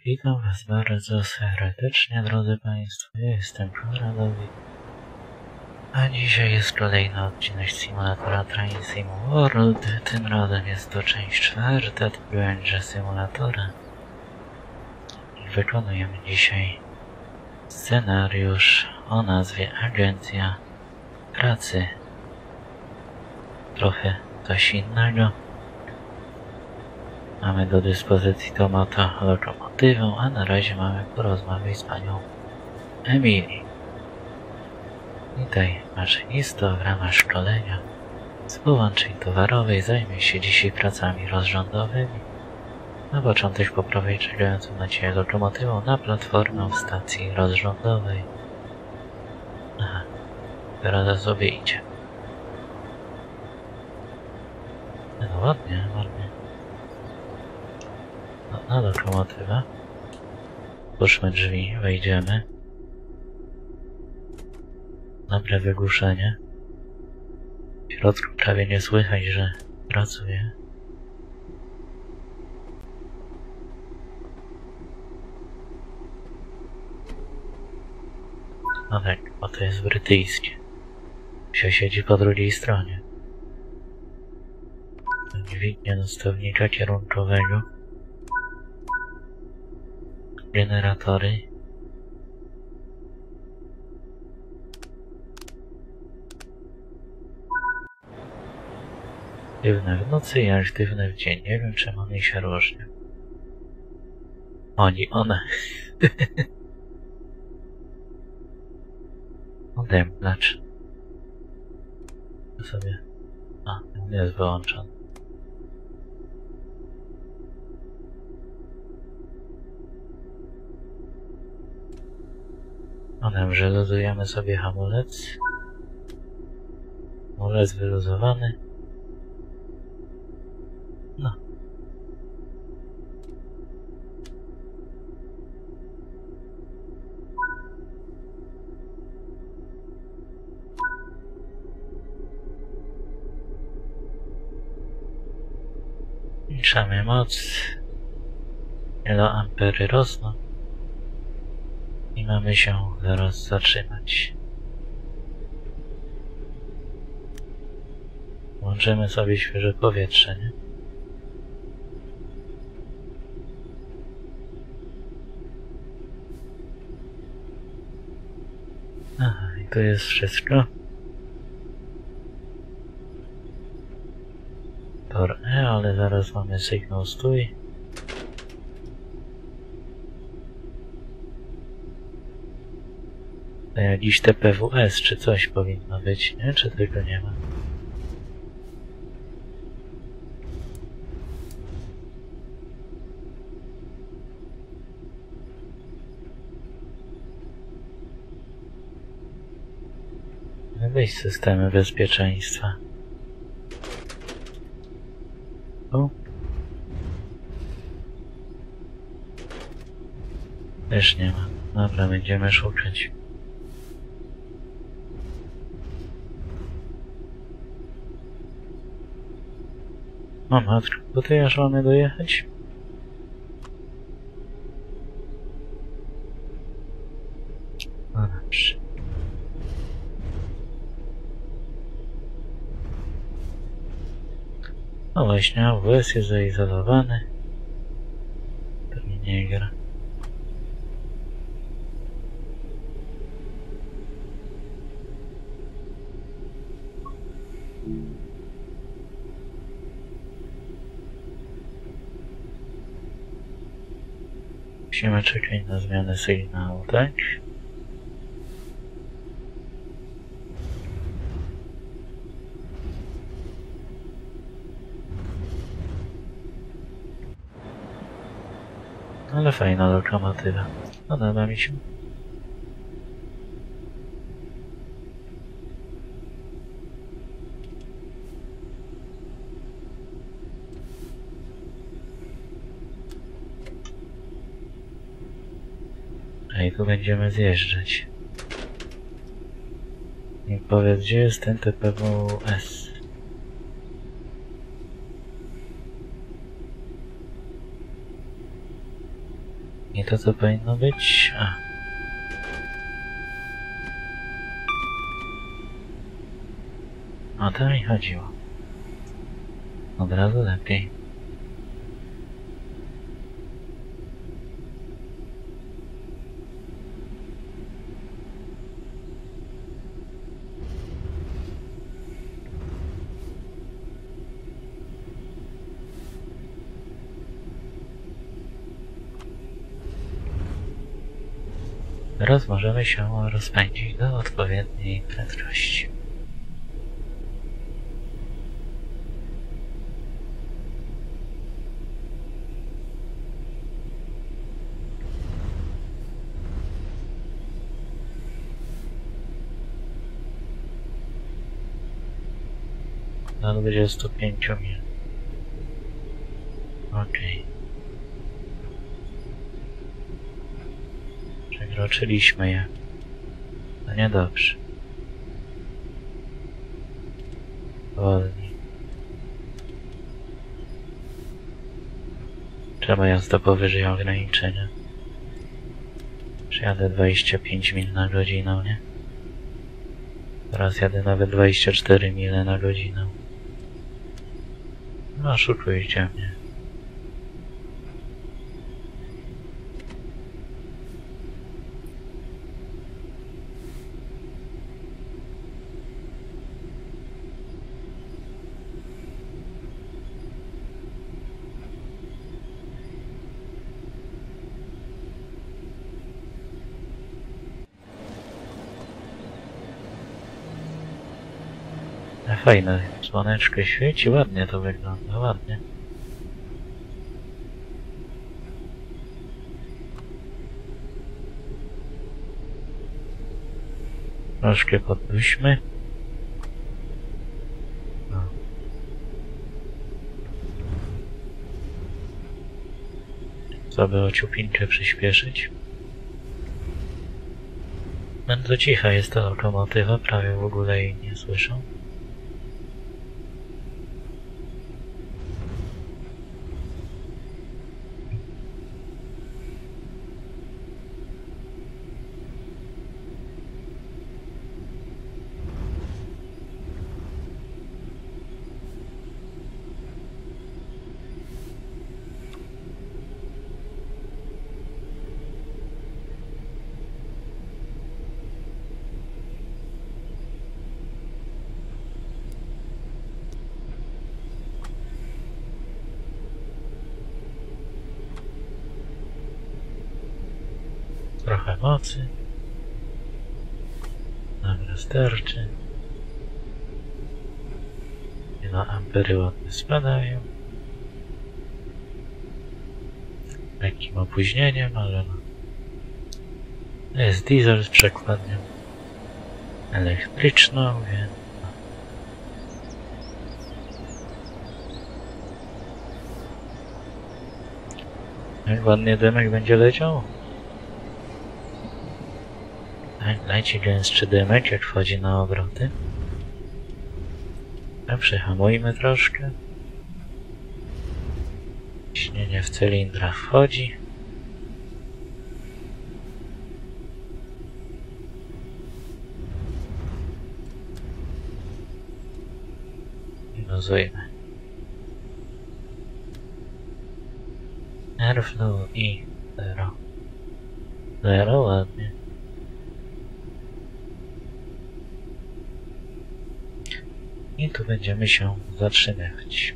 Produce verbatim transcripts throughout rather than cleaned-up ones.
Witam Was bardzo serdecznie, drodzy Państwo. Ja jestem Konradowi. A dzisiaj jest kolejny odcinek Simulatora Train Sim World. Tym razem jest to część czwarta Trójędrze Symulatora. I wykonujemy dzisiaj scenariusz o nazwie Agencja Pracy. Trochę coś innego. Mamy do dyspozycji Tomata lokomotywą, a na razie mamy porozmawiać z panią Emilii. Witaj, maszynisto, w ramach szkolenia z połączeń towarowej zajmie się dzisiaj pracami rozrządowymi. Na początek poprawiaj czekającą na ciebie lokomotywą na platformę w stacji rozrządowej. Aha, teraz sobie idzie. No ładnie, ładnie. No, na lokomotywę. Puszczmy drzwi, wejdziemy. Dobre wygłuszenie. W środku prawie nie słychać, że pracuje. No tak, bo to jest brytyjskie. Się siedzi po drugiej stronie. Dźwignia do stownika kierunkowego. Generatory. Aktywne w nocy i aktywne w dzień. Nie wiem, czemu one się różnią. Oni, one. Odemplacz. To sobie... A, jest wyłączony. Onem, że luzujemy sobie hamulec. Hamulec wyluzowany. No. Zmniejszamy moc. Kiloampery rosną. I mamy się zaraz zatrzymać. Włączymy sobie świeże powietrze, nie? Aha, i to jest wszystko. Tor E, ale zaraz mamy sygnał stój. To jakiś T P W S czy coś powinno być, nie? Czy tego nie ma? Wyjść z systemu bezpieczeństwa. Tu? Też nie ma. Dobra, będziemy szukać. O matko, tutaj aż mamy dojechać? No dobrze. No właśnie, A W S jest zaizolowany. Pewnie nie gra. Musimy czekać na zmianę sygnału, tak? Ale fajna lokomotywa. Podoba mi się. A i tu będziemy zjeżdżać. I powiedz, gdzie jest ten T P W S? I to co powinno być? A. O to mi chodziło. Od razu lepiej. Teraz możemy się rozpędzić do odpowiedniej prędkości. Do dwudziestu pięciu mil. Okej. Przekroczyliśmy je. To niedobrze. Wolniej. Trzeba jazda powyżej ograniczenia. Przejadę dwadzieścia pięć mil na godzinę, nie? Teraz jadę nawet dwadzieścia cztery mile na godzinę. No, oszukujcie mnie. Fajne, słoneczko świeci, ładnie to wygląda, ładnie. Troszkę podduśmy. No. Co by o ciupinkę przyspieszyć? Bardzo cicha jest ta lokomotywa, prawie w ogóle jej nie słyszę. Trochę mocy. Dobra, starczy. No, ampery ładnie spadają. Lekkim opóźnieniem, ale no. To jest diesel z przekładnią elektryczną, więc... Jak ładnie dymek będzie leciał. Tak, leci gęstszy dymek, jak wchodzi na obroty. A przyhamujmy troszkę. Ciśnienie w cylindrach wchodzi. I dozujmy. Airflow i zero. Zero, ładnie. I tu będziemy się zatrzymywać.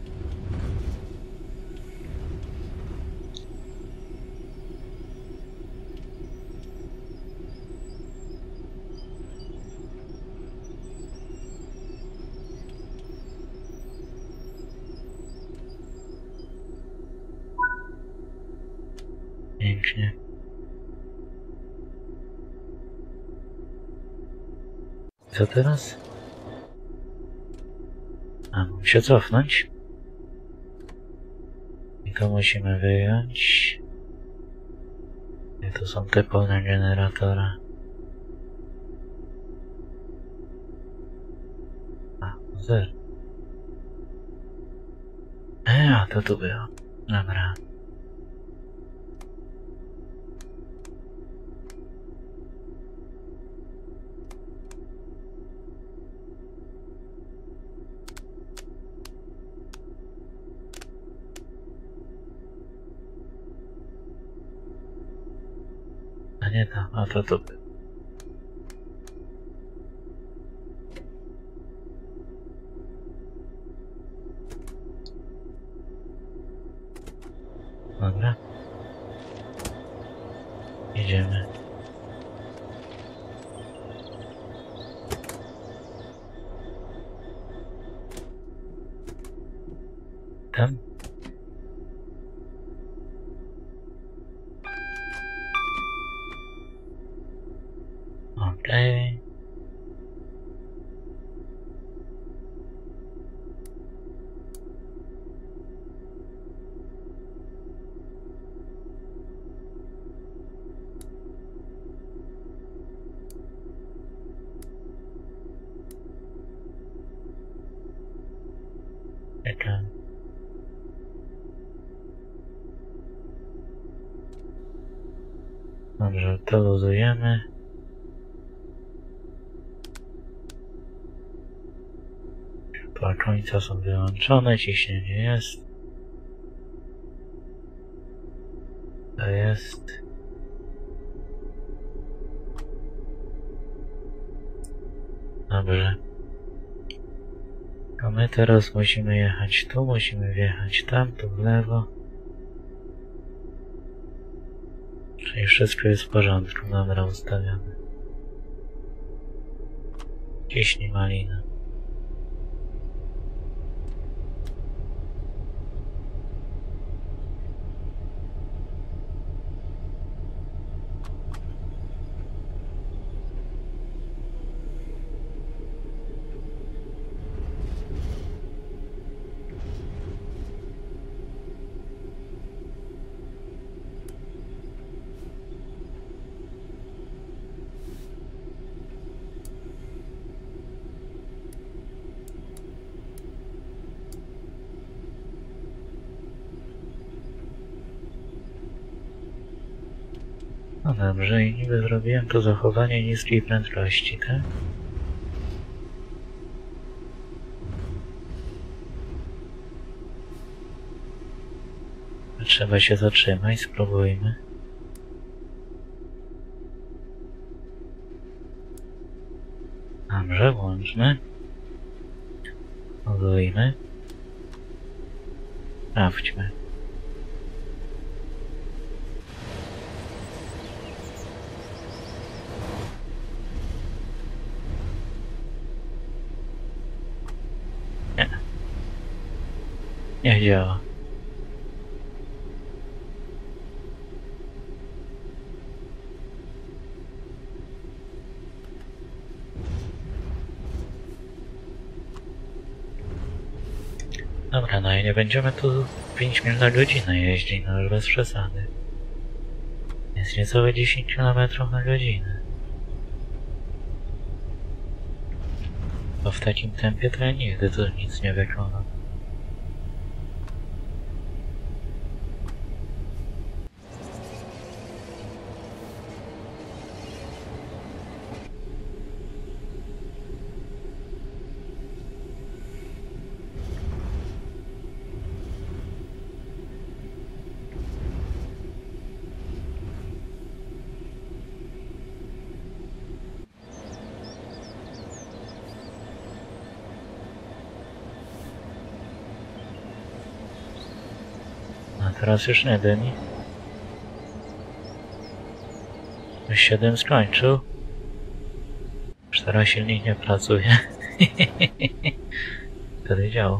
Pięknie. Co teraz? A, mam się cofnąć. I to musimy wyjąć. I to są te pole generatora. A, zero. E, a to tu było. Dobra. A nie tam, a to tu. Dobra. Idziemy. Tam? Okej. Czekam. Dobrze, to luzujemy. Końca są wyłączone, ciśnienie jest. To jest. Dobrze. A my teraz musimy jechać tu, musimy wjechać tam, tu w lewo. Czyli wszystko jest w porządku, dobra, ustawione. Ciśnij malina. No dobrze, i niby zrobiłem to zachowanie niskiej prędkości, tak? Trzeba się zatrzymać, spróbujmy. Dobrze, włączmy. Luzujmy. Sprawdźmy. Nie. Nie działa. Dobra, no i nie będziemy tu pięć mil na godzinę jeździć, no już bez przesady. Jest niecałe dziesięć kilometrów na godzinę. Bo w takim tempie to ja nigdy tu nic nie wykonam. A teraz już nie dymi. Już siedem skończył. Już teraz silnik nie pracuje. Wtedy działał.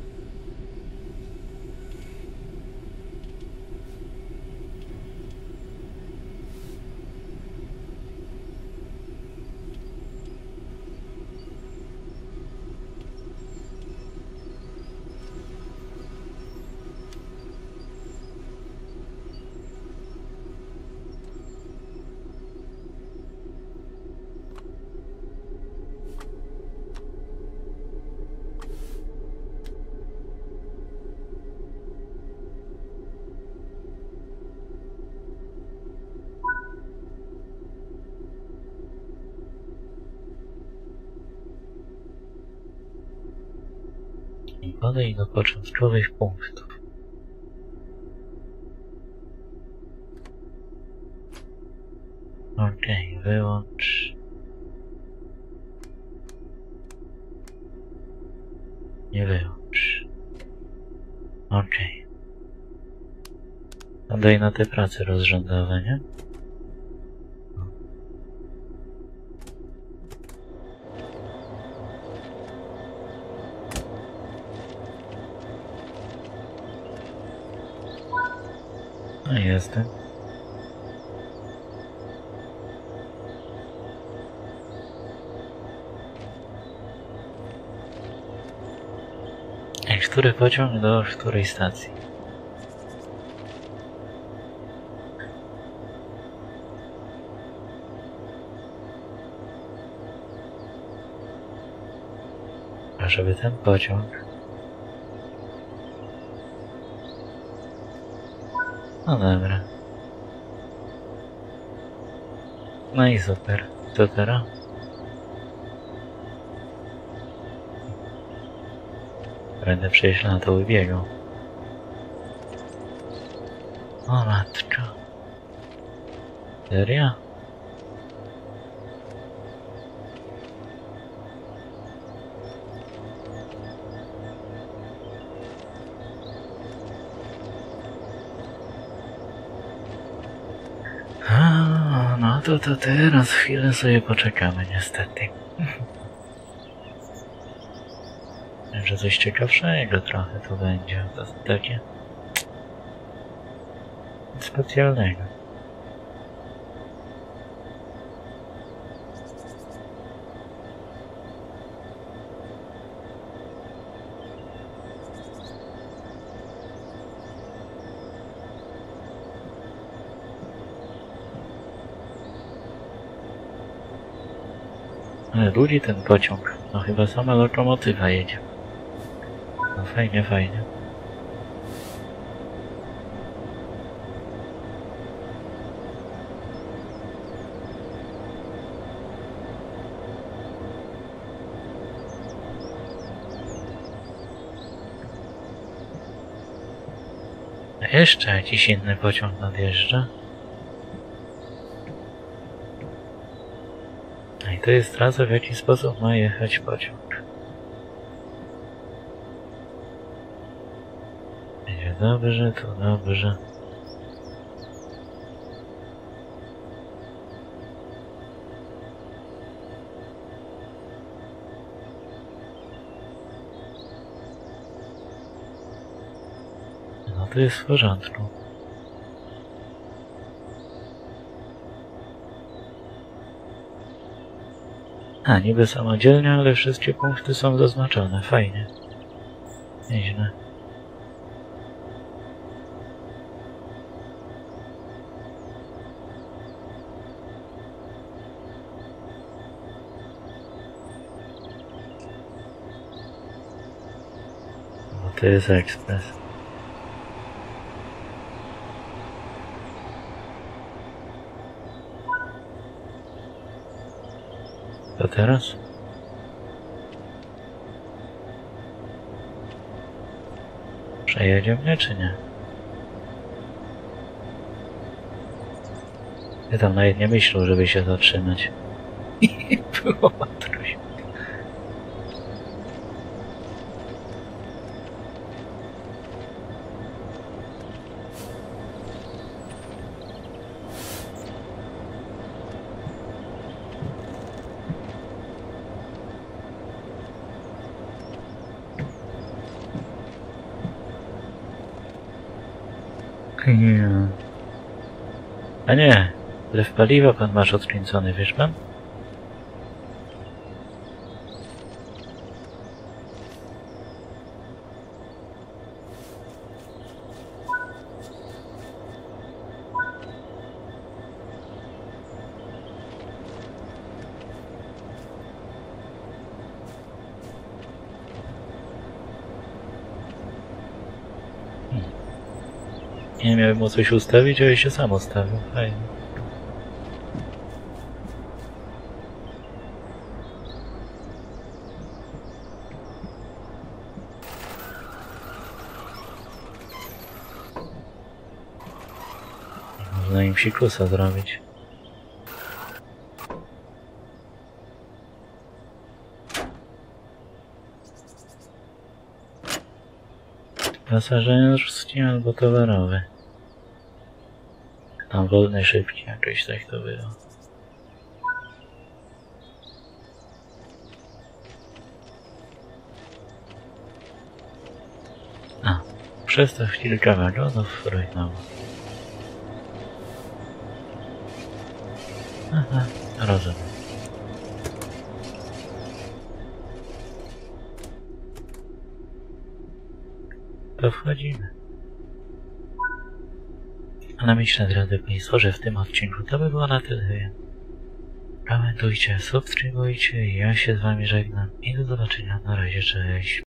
I podej do początkowych punktów. Okej, okay, wyłącz. Nie wyłącz. Okej. Okay. Daj na te prace rozrządowe, nie? No jestem. I który pociąg do której stacji? A żeby ten pociąg... No dobra. No i super. Co teraz? Będę przejść na to wybiegł. O matko. Serio? A, no to to teraz chwilę sobie poczekamy niestety. Że coś ciekawszego trochę tu będzie, to takie specjalnego. Ale ludzi ten pociąg, no chyba sama lokomotywa jedzie. No fajnie, fajnie. A jeszcze jakiś inny pociąg nadjeżdża. I to jest trasa, w jaki sposób ma jechać pociąg. Będzie dobrze, to dobrze. No to jest w porządku. A, niby samodzielnie, ale wszystkie punkty są zaznaczone. Fajnie. Nieźle. No to jest ekspres. To teraz? Przejedzie mnie, czy nie? Ja tam nawet nie myślał, żeby się zatrzymać. Było matruś. A nie, lew paliwa pan masz odkręcony, wiesz pan? Nie miałem mu coś ustawić, ale się sam ustawił. Fajnie. Można im psikusa zrobić. pasażerski albo towarowy. Tam wolny, szybki, jakoś tak to było. A, przestaw kilka wagonów rujnowo. Aha, rozumiem. To wchodzimy. A na myślę, drodzy Państwo, że w tym odcinku to by było na tyle. Komentujcie, subskrybujcie i ja się z Wami żegnam i do zobaczenia. Na razie, cześć.